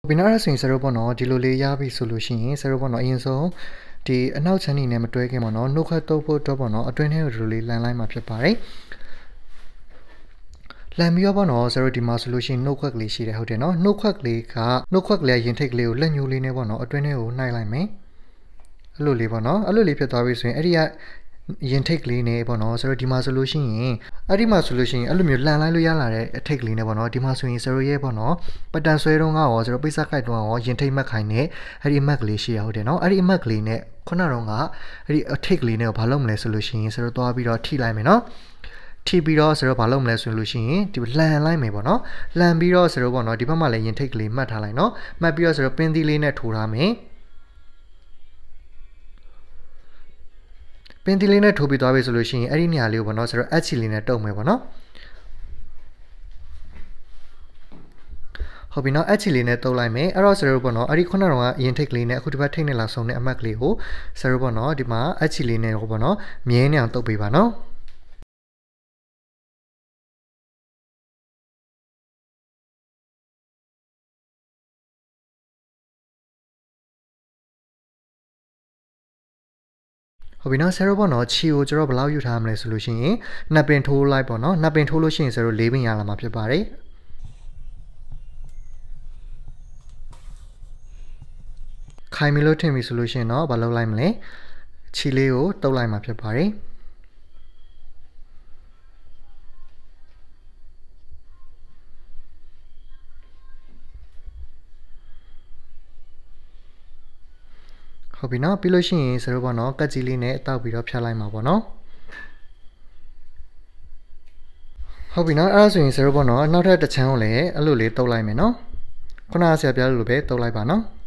ဘီနာရဆိုရင်ဆရာတို့ပေါ့နော်ဒီလိုလေးရပြီဆိုလို့ရှိရင်ဆရာတို့ပေါ့နော်အရင်ဆုံးဒီအနောက်ချမ်းနေနဲ့မတွဲခင်ပေါ့နော်နှုတ်ခတ်တုပ်ဖို့အတွက်ပေါ့နော်အတွင်းထဲကိုဒီလိုလေးလမ်းလိုက်မှာဖြစ်ပါတယ်လမ်းပြီးတော့ပေါ့နော်ဆရာတို့ဒီမှာဆိုလို့ရှိရင်နှုတ်ခွက်ကလေးရှိတယ်ဟုတ်တယ်နော်နှုတ်ခွက်ကလေးရင်ထိတ်ကလေးကိုလက်ညှိုးလေးနဲ့ပေါ့နော်အတွင်းထဲကိုနှိုက်လိုက်မယ်အဲ့လိုလေးပေါ့နော်အဲ့လိုလေးဖြစ်သွားပြီဆိုရင်အဲ့ဒီကရင်ထိတ်ကလေးနဲ့ပေါ့နော်ဆိုတော့ဒီမှာဆိုလို့ရှိရင်အဲ့လိုမျိုးလှန်လိုက်လို့ရလာတဲ့အထိတ်ကလေးနဲ့ပေါ့နော်ဒီမှာဆိုရင်ဆိုရဲပေါ့နော်ပတန်ဆွဲတုံးကရောဆိုတော့ပိတ်ဆက်ခိုက်တုံးကရောရင်ထိတ်မှတ်ခိုင်နဲ့အဲ့ဒီအမှတ်ကလေးရှိရဟုတ်တယ်နော်အဲ့ဒီအမှတ်ကလေးနဲ့ခုနတုံးကအဲ့ဒီအထိတ်ကလေးနဲ့ဘာလုပ်မလဲဆိုလို့ရှိရင်ဆိုတော့သွားပြီးတော့ထိလိုက်မယ်နော်ထိပြီးတော့ဆိုတော့ဘာလုပ်မလဲဆိုလို့ရှိရင်ဒီလှန်လိုက်မယ်ပေါ့နော်လှန်ပြီးတော့ဆိုတော့ပေါ့နော်ဒီဘက်မှာလည်းရင်ထိတ်ကလေးမှတ်ထားလိုက်နော်မှတ်ပြီးတော့ဆိုတော့ပင်းသီးလေးနဲ့ထိုးထားမယ်ပင်တီလေးနဲ့ထိုးပြီးသွားပြီဆိုလို့ရှိရင်အဲ့ဒီနေရာလေးကိုပေါ့နော်ဆိုတော့အချီလေးနဲ့တုပ်မယ်ပေါ့နော်ဟုတ်ပြီနော်အချီလေးနဲ့တုပ်လိုက်မယ်အဲ့တော့ဆိုတော့ပေါ့နော်အဲ့ဒီခုနကတော့အရင်ထိတ်ကလေးနဲ့အခုဒီဘက်ထိတ်နေလာဆုံးတဲ့အမတ်ကလေးကိုဆိုတော့ပေါ့နော်ဒီမှာအချီလေးနဲ့ဟိုပေါ့နော်မြဲနေအောင်တုပ်ပေးပါနော်ဟုတ်ပြီနော်ဆယ်ရောပေါ့နော်ခြေကိုကျွန်တော်ဘယ်လောက်ယူထားမလဲဆိုလို့ရှိရင်နှစ်ပင်ထိုးလိုက်ပေါ့နော်နှစ်ပင်ထိုးလို့ရှိရင်ဆယ်ရော၄ပင်ရလာမှာဖြစ်ပါတယ်ခိုင်မီလို့ထင်ပြီဆိုလို့ရှိရင်တော့ဘာလုပ်လိုက်မလဲခြေလေးကိုတုပ်လိုက်မှာဖြစ်ပါတယ်ဟုတ်ပြီနော်ပြီးလို့ရှိရင်ဆရာတို့ပေါ့နော်ကတ်ကြီးလေးနဲ့တောက်ပြီးတော့ဖြတ်လိုက်မှာပေါ့နော်ဟုတ်ပြီနော်အဲ့ဒါဆိုရင်ဆရာတို့ပေါ့နော်နောက်ထပ်တစ်ချမ်းကိုလည်းအဲ့လိုလေးတုပ်လိုက်မယ်နော်ခုနကဆရာပြလို့ပဲတုပ်လိုက်ပါနော်